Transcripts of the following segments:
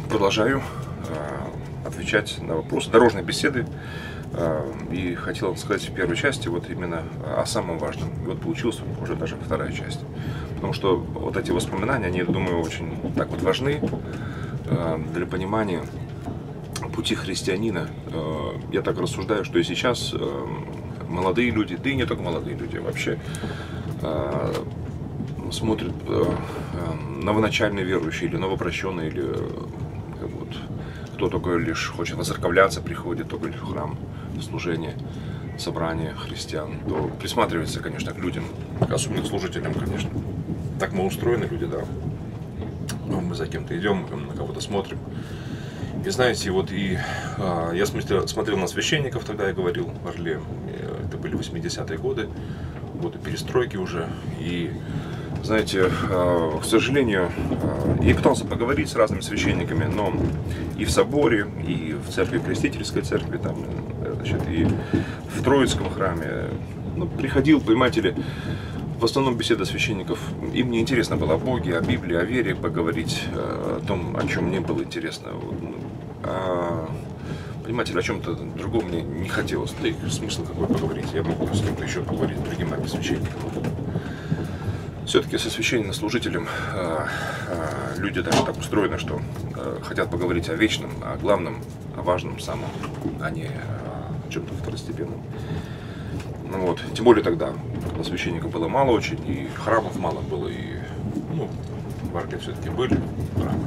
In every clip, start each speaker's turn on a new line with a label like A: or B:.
A: продолжаю отвечать на вопросы дорожной беседы. И хотел сказать в первой части вот именно о самом важном. И вот получилась уже даже вторая часть. Потому что вот эти воспоминания, они, думаю, очень так вот важны для понимания пути христианина. Я так рассуждаю, что и сейчас молодые люди, да и не только молодые люди, вообще смотрят новоначальные верующие или новопрощенные, или вот, кто только лишь хочет воцерковляться, приходит только лишь в храм, служение, собрание христиан, то присматривается, конечно, к людям, особенно к служителям, конечно. Так мы устроены, люди, да. Но мы за кем-то идем, на кого-то смотрим. И знаете, вот я смотрел на священников, тогда я говорил в Орле, это были 80-е годы, годы перестройки уже, и знаете, к сожалению, я пытался поговорить с разными священниками, но и в соборе, и в церкви, крестительской церкви, там, значит, и в Троицком храме, приходил, понимаете ли, в основном беседа священников, им не интересно было о Боге, о Библии, о вере поговорить, о том, о чем мне было интересно. Понимаете, о чем-то другом мне не хотелось, да и смысл какой поговорить, я могу с кем-то еще поговорить, другим священником. Все-таки со священнослужителем люди даже так устроены, что хотят поговорить о вечном, о главном, о важном самом, а не о чем-то второстепенном. Вот. Тем более тогда, когда священников было мало очень, и храмов мало было, и в Орле все-таки были храмы.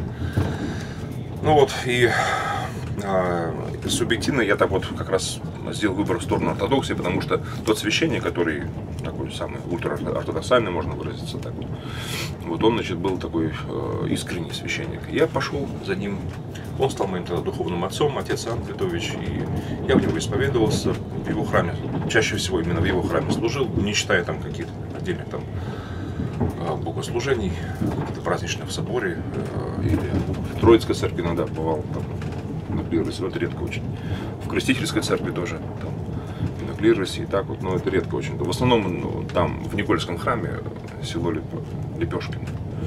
A: И субъективно я так вот как раз сделал выбор в сторону ортодоксии, потому что тот священник, который такой самый ультраортодоксальный, можно выразиться так вот, он, значит, был такой искренний священник. Я пошел за ним, он стал моим тогда духовным отцом, отец Иоанн Литович, и я в него исповедовался в его храме, чаще всего именно в его храме служил, не считая там каких-то отдельных там богослужений, каких-то праздничных в соборе, или в Троицкой церкви иногда бывал там, на клиросе, но это редко очень. В крестительской церкви тоже, там, на клиросе и так вот, но это редко очень. В основном там, в Никольском храме, село Лепешкино,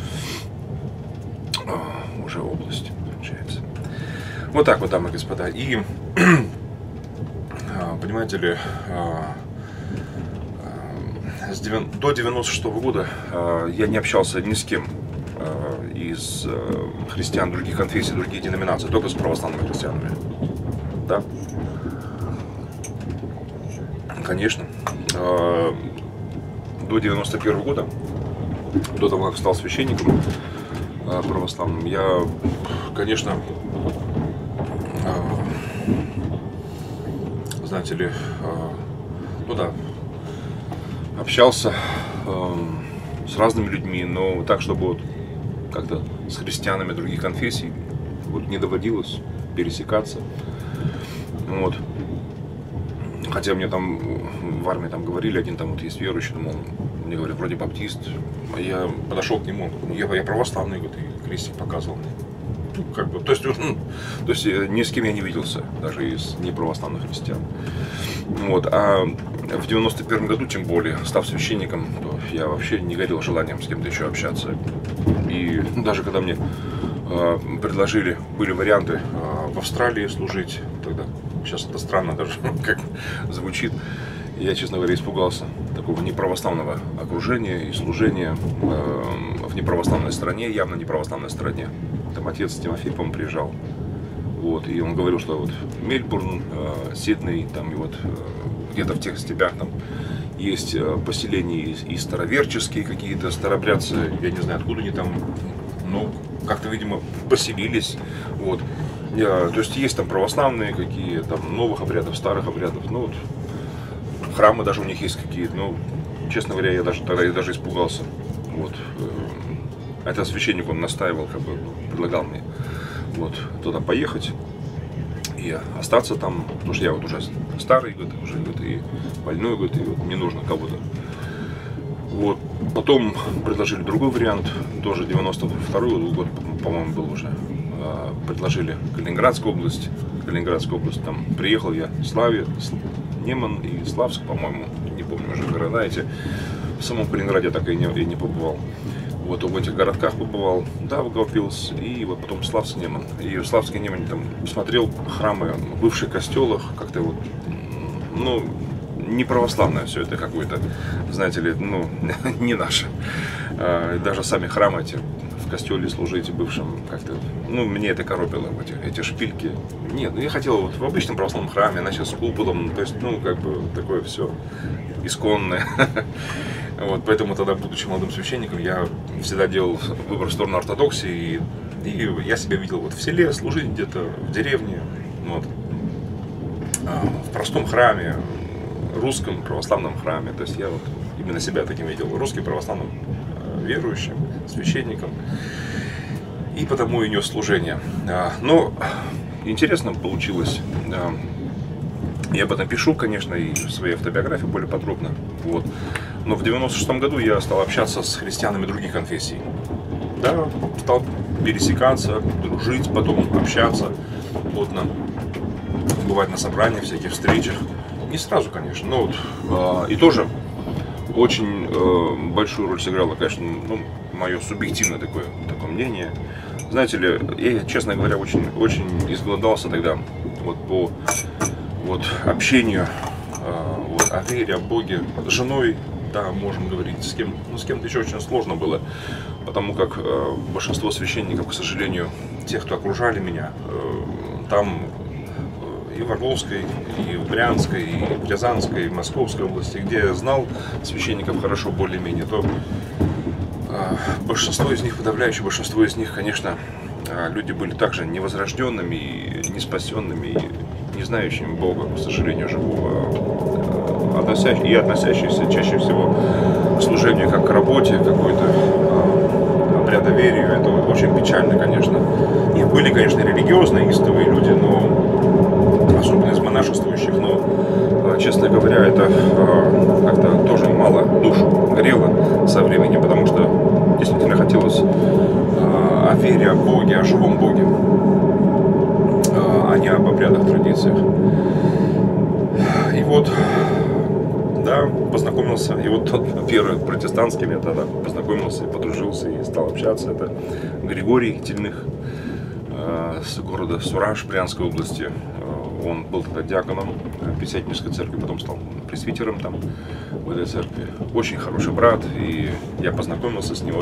A: уже область, получается. Вот так вот, дамы и господа. И, понимаете ли, до 96-го года я не общался ни с кем из христиан других конфессий, других деноминаций, только с православными христианами. Да? Конечно. До 91-го года, до того, как стал священником православным, я, конечно, знаете ли, общался с разными людьми, но так, чтобы вот как-то с христианами других конфессий вот не доводилось пересекаться. Вот. Хотя мне там в армии там говорили, один там вот есть верующий, мне говорят, вроде баптист. А я подошел к нему, он говорит, я православный, говорит, и крестик показывал мне. То есть ни с кем я не виделся, даже из неправославных христиан. Вот. А в 91 году, тем более, став священником, то я вообще не горел желанием с кем-то еще общаться. И даже когда мне предложили, были варианты в Австралии служить, тогда, сейчас это странно даже как звучит, я, честно говоря, испугался такого неправославного окружения и служения в неправославной стране, явно неправославной стране. Там отец Тимофей, по-моему, приезжал. Вот, и он говорил, что вот Мельбурн, Сидней, там и вот где-то в тех степях там есть поселения и староверческие какие-то, старобрядцы, я не знаю, откуда они там, как-то, видимо, поселились. Вот. То есть там православные какие, там новых обрядов, старых обрядов, храмы даже у них есть какие-то, честно говоря, я даже испугался. Вот. Это священник, он настаивал, предлагал мне туда поехать и остаться там, потому что я вот уже старый, уже и больной, и вот мне нужно кого-то. Вот. Потом предложили другой вариант, тоже 92-й год, по-моему, был уже. Предложили Калининградскую область, там приехал я, Неман и Славск, по-моему, не помню уже города эти. В самом Калининграде так и не побывал. Вот в этих городках побывал, Даугавпилс и вот потом Славский-Неман. И в Славске-Немане там смотрел храмы в бывших костелах, как-то вот, ну, не православное все это какое-то, знаете ли, ну, не наше. Даже сами храмы эти в костеле служите бывшим как-то, ну, мне это коробило, эти шпильки. Нет, ну я хотел вот в обычном православном храме, значит, с куполом, то есть, ну, как бы такое все исконное. Вот, поэтому тогда, будучи молодым священником, я всегда делал выбор в сторону ортодоксии, и я себя видел вот в селе, служить где-то в деревне, вот, в простом храме, русском православном храме. То есть я вот именно себя таким видел, русским православным верующим, священником, и потому и нес служение. Но интересно получилось. Я об этом пишу, конечно, и в своей автобиографии более подробно. Вот. Но в 96-м году я стал общаться с христианами других конфессий. Да, стал пересекаться, дружить, потом общаться плотно, бывать на собраниях, всяких встречах. Не сразу, конечно, но вот, и тоже очень большую роль сыграло, конечно, ну, мое субъективное такое мнение. Знаете ли, я, честно говоря, очень изголодался тогда вот по общению, вот, о вере, о Боге. С женой, да, можем говорить, с кем-то еще очень сложно было, потому как большинство священников, к сожалению, тех, кто окружали меня, там и в Орловской, и в Брянской, и в Рязанской, и в Московской области, где я знал священников хорошо, более-менее, то большинство из них, подавляющее большинство из них, конечно, люди были также невозрожденными, и неспасенными, и не знающими Бога, к сожалению, живого, и относящиеся чаще всего к служению как к работе какой-то, обрядоверию. Это очень печально, конечно. И были, конечно, религиозные, истовые люди, но особенно из монашествующих, но, честно говоря, это как-то тоже мало душу грело со временем, потому что действительно хотелось о вере, о Боге, о живом Боге, а не об обрядах, традициях. И вот, да, познакомился, и вот тот первый протестантским я тогда познакомился, и подружился, и стал общаться. Это Григорий Тельных с города Сураж Брянской области. Он был тогда диаконом Пятидесятнической церкви, потом стал пресвитером там, в этой церкви. Очень хороший брат, и я познакомился с ним.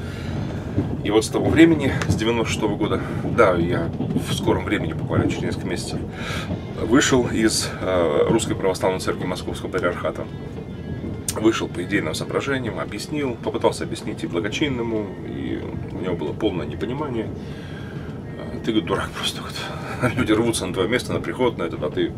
A: И вот с того времени, с 96-го года, да, я в скором времени, буквально через несколько месяцев, вышел из Русской Православной Церкви Московского Патриархата. Вышел по идейным соображениям, объяснил, попытался объяснить и благочинному, и у него было полное непонимание. Ты, говорит, дурак просто. Люди рвутся на твое место, на приход, на это, а ты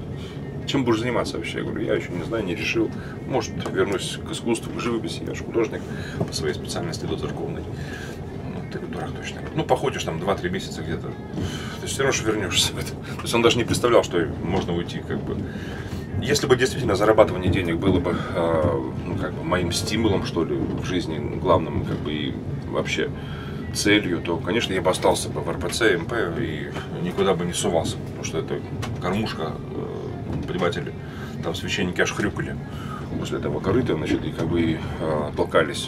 A: чем будешь заниматься вообще? Я говорю, я еще не знаю, не решил. Может, вернусь к искусству, к живописи, я же художник по своей специальности доцерковной. Ну, ты, дурак, точно. Ну, походишь там 2-3 месяца где-то, ты все равно же вернешься в это. То есть он даже не представлял, что можно уйти, как бы. Если бы действительно зарабатывание денег было бы, ну, как бы моим стимулом, что ли, в жизни, главным, как бы, и вообще целью, то, конечно, я бы остался бы в РПЦ, МП и никуда бы не сувался, потому что это кормушка, понимаете ли, там священники аж хрюкали после этого корыта, значит, и как бы толкались,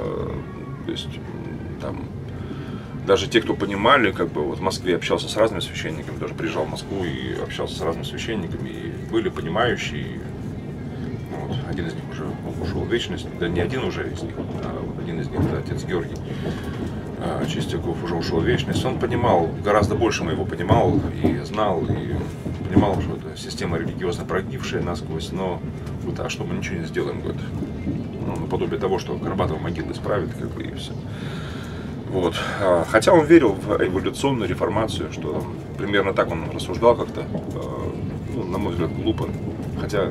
A: то есть там даже те, кто понимали, как бы, вот в Москве общался с разными священниками, даже приезжал в Москву и общался с разными священниками, и были понимающие. Вот, один из них уже ушел в вечность, да не один уже из них, а вот один из них, это отец Георгий Чистяков, уже ушел в вечность. Он понимал, гораздо больше моего понимал и знал, и понимал, что это система религиозно прогнившая насквозь, но вот, а что мы ничего не сделаем, говорит, ну, наподобие того, что Горбатова могилу исправит, как бы, и все. Вот. Хотя он верил в эволюционную реформацию, что примерно так он рассуждал как-то, ну, на мой взгляд, глупо, хотя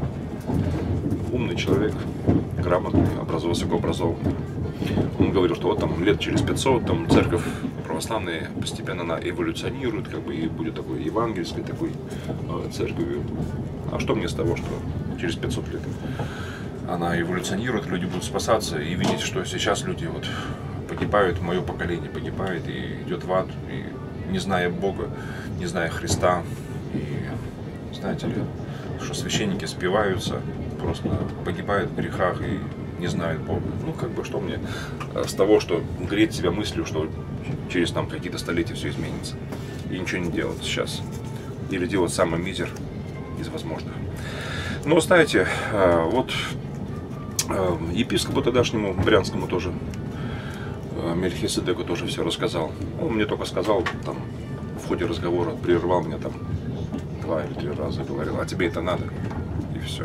A: умный человек, грамотный, высокообразованный. Он говорил, что вот там лет через 500 там церковь православная постепенно она эволюционирует, как бы, и будет такой евангельской такой церковью. А что мне с того, что через 500 лет она эволюционирует, люди будут спасаться и видеть, что сейчас люди вот погибают, мое поколение погибает и идет в ад, и не зная Бога, не зная Христа, и знаете ли, что священники спиваются, просто погибают в грехах и не знают Бога. Ну, как бы, что мне с того, что греть себя мыслью, что через там какие-то столетия все изменится. И ничего не делать сейчас. Или делать самый мизер из возможных. Но, знаете, вот епископу тогдашнему, брянскому тоже, Мельхиседеку тоже все рассказал. Он мне только сказал, там, в ходе разговора, прервал меня там 2 или 3 раза, говорил, а тебе это надо? И все.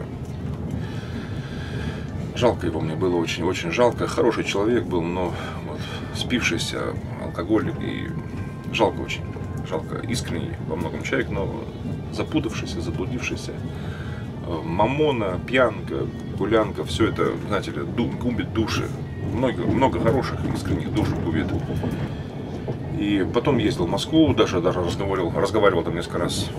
A: Жалко его мне было, очень-очень жалко. Хороший человек был, но вот, спившийся, алкоголик, и жалко очень. Жалко, искренний во многом человек, но запутавшийся, заблудившийся. Мамона, пьянка, гулянка, все это, знаете ли, губит души. Много хороших, искренних душ губит. И потом ездил в Москву, даже разговаривал там несколько раз,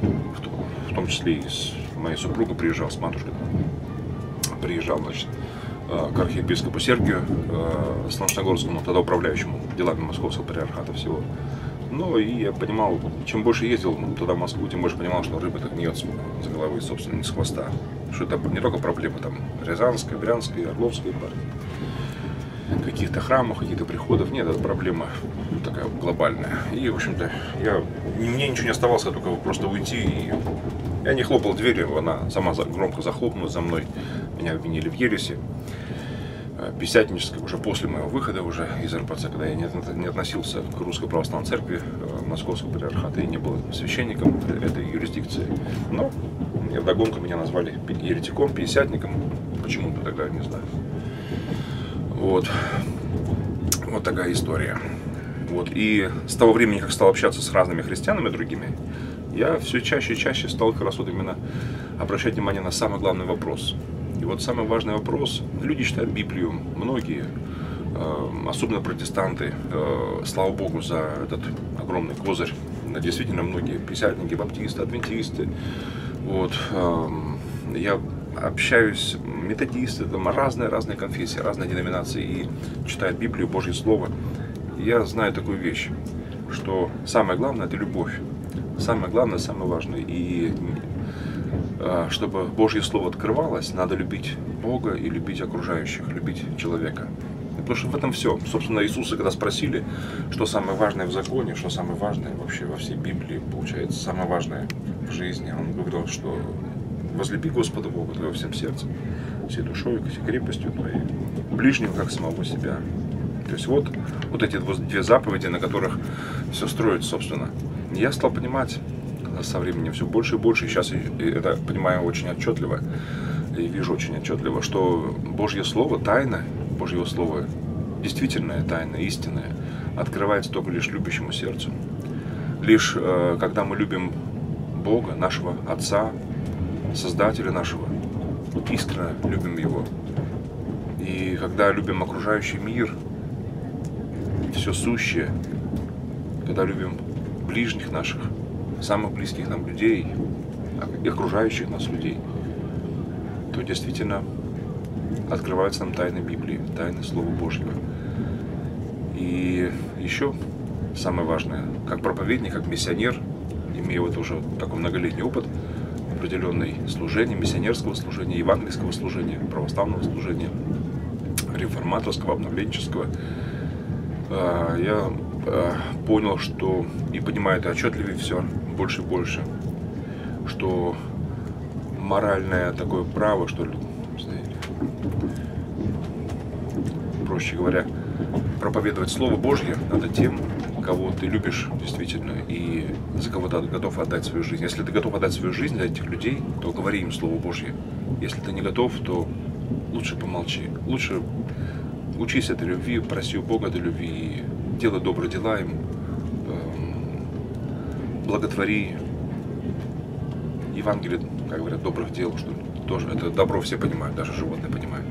A: в том числе и с моей супругой, приезжал с матушкой. Приезжал, значит, к архиепископу Сергию Солнечногорскому, тогда управляющему делами Московского патриархата всего. Ну, и я понимал, чем больше ездил туда, в Москву, тем больше понимал, что рыба так гниет за головы, собственно, не с хвоста. Что это не только проблема там Рязанской, Брянской, Орловской партии, каких-то храмов, каких-то приходов. Нет, это проблема такая глобальная. И, в общем-то, мне ничего не оставалось, только просто уйти. И я не хлопал дверью, она сама громко захлопнулась за мной. Меня обвинили в ереси пятидесятнической, уже после моего выхода уже из РПЦ, когда я не относился к Русской Православной Церкви Московского патриархата и не был священником этой юрисдикции. Но вдогонку меня назвали еретиком, пятидесятником, почему-то тогда, не знаю. Вот такая история. Вот. И с того времени, как стал общаться с разными христианами другими, я все чаще и чаще стал как раз вот именно обращать внимание на самый главный вопрос. И вот самый важный вопрос, люди читают Библию, многие, особенно протестанты, слава Богу за этот огромный козырь, действительно многие пятидесятники, баптисты, адвентисты, вот, я общаюсь, методисты, там разные конфессии, разные деноминации, и читают Библию, Божье Слово. Я знаю такую вещь, что самое главное — это любовь, самое главное, самое важное, и чтобы Божье Слово открывалось, надо любить Бога и любить окружающих, любить человека. Потому что в этом все. Собственно, Иисуса, когда спросили, что самое важное в законе, что самое важное вообще во всей Библии, получается, самое важное в жизни, Он говорил, что возлюби Господа Бога твоего всем сердцем, всей душой, всей крепостью твоей, ближнего, как самого себя. То есть вот эти 2 заповеди, на которых все строится, собственно. Я стал понимать со временем все больше и больше, и сейчас я это понимаю очень отчетливо, и вижу очень отчетливо, что Божье Слово, тайна Божьего Слова, действительная тайна, истинная, открывается только лишь любящему сердцу. Лишь когда мы любим Бога, нашего Отца, Создателя нашего, искренне любим Его, и когда любим окружающий мир, все сущее, когда любим ближних наших, самых близких нам людей и окружающих нас людей, то действительно открываются нам тайны Библии, тайны Слова Божьего. И еще самое важное, как проповедник, как миссионер, имея вот уже такой многолетний опыт определенной служения, миссионерского служения, евангельского служения, православного служения, реформаторского, обновленческого, я понял, что и понимаю это отчетливее все больше и больше, что моральное такое право, что ли, знаете, проще говоря, проповедовать Слово Божье надо тем, кого ты любишь действительно и за кого ты готов отдать свою жизнь. Если ты готов отдать свою жизнь для этих людей, то говори им Слово Божье. Если ты не готов, то лучше помолчи. Лучше учись этой любви, проси у Бога этой любви, делай добрые дела им, благотвори. Евангелие, как говорят, добрых дел, что тоже это добро все понимают, даже животные понимают.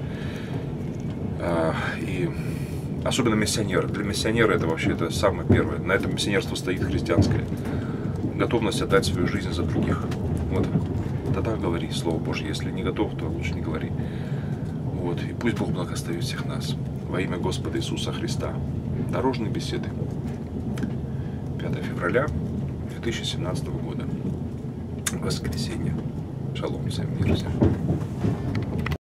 A: И особенно миссионеры. Для миссионера это вообще это самое первое. На этом миссионерство стоит христианское. Готовность отдать свою жизнь за других. Вот. Тогда говори Слово Божье. Если не готов, то лучше не говори. Вот. И пусть Бог благословит всех нас. Во имя Господа Иисуса Христа. Дорожные беседы. 5 февраля 2017 года. Воскресенье. Шалом всем, мир всем.